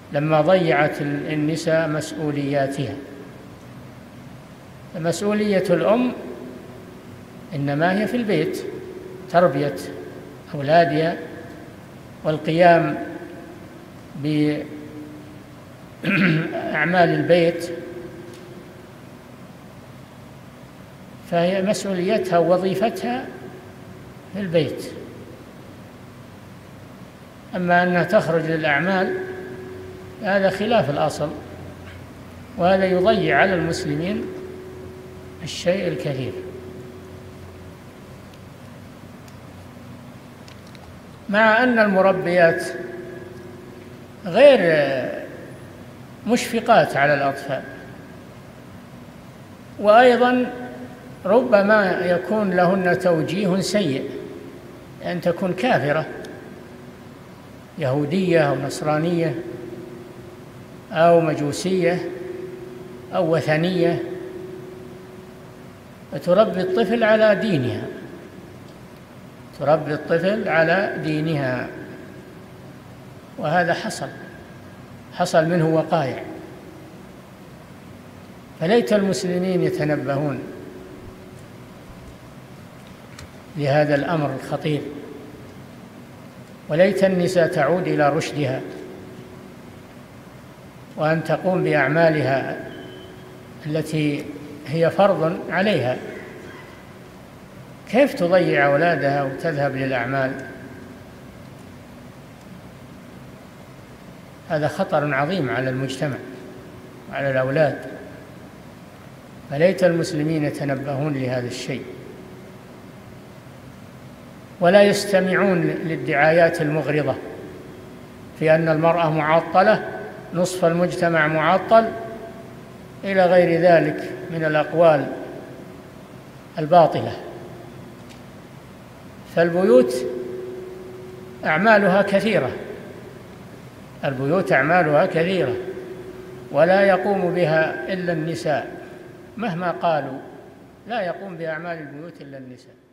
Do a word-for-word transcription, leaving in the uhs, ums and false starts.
لما ضيعت النساء مسؤولياتها. مسؤولية الأم إنما هي في البيت، تربية أولادها والقيام بأعمال البيت، فهي مسؤوليتها ووظيفتها في البيت. أما أنها تخرج للأعمال هذا خلاف الأصل، وهذا يضيع على المسلمين الشيء الكثير. مع أن المربيات غير مشفقات على الأطفال، وأيضا ربما يكون لهن توجيه سيء، أن تكون كافرة يهودية أو نصرانية أو مجوسية أو وثنية، فتربي الطفل على دينها، تربي الطفل على دينها، وهذا حصل حصل منه وقائع. فليت المسلمين يتنبهون لهذا الأمر الخطير، وليت النساء تعود إلى رشدها وأن تقوم بأعمالها التي هي فرض عليها. كيف تضيع أولادها وتذهب للأعمال؟ هذا خطر عظيم على المجتمع وعلى الأولاد. فليت المسلمين يتنبهون لهذا الشيء ولا يستمعون للدعايات المغرضة في أن المرأة معطلة، نصف المجتمع معطل، إلى غير ذلك من الأقوال الباطلة. فالبيوت أعمالها كثيرة، البيوت أعمالها كثيرة ولا يقوم بها إلا النساء، مهما قالوا لا يقوم بأعمال البيوت إلا النساء.